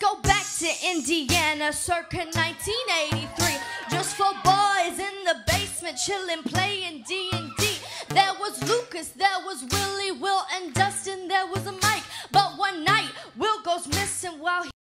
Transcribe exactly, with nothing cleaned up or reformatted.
go back to Indiana circa nineteen eighty-three. Just four boys in the basement chillin', playing D and D. There was Lucas, there was Willie, Will, and Dustin, there was a Mike. But one night, Will goes missing while he